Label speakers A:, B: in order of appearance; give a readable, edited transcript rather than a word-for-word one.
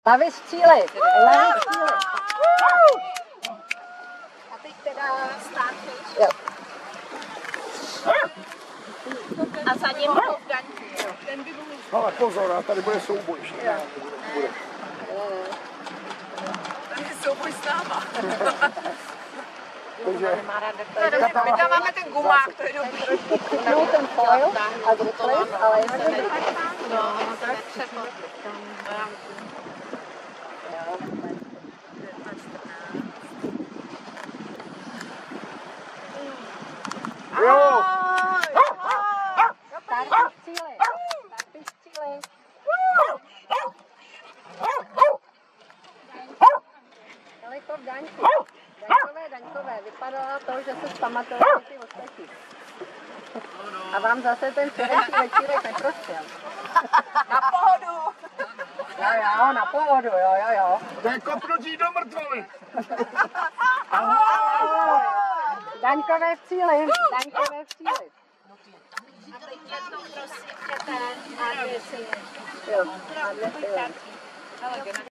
A: Hlavy stříly. Hlavy stříly.
B: A teď teda Starfish.
A: Jo.
B: A za ním Daňky. Ten by mohl...
C: Ale pozor, a tady bude souboj.
B: Tady je souboj s náma.
C: Takže
B: My tam máme ten gumák, to je dobrý.
A: No, ten foil a zrychlit, ale je to
B: No, tak třeba.
C: jo!
A: Starfish stříly. Starfish stříly. Toliko v Daňku. Daňkové. Vypadalo to, že se zpamatovali ty ostatní. A vám zase ten včerejší večírek neprošel.
B: Na pohodu.
A: Jo, na pohodu, jo.
C: To je kopnutí do mrtvoly.
A: Daňkové v cíli. Daňkové v cíli.
B: A teď je to prosím, že ten A2 si je.
A: Jo, a dvě si je.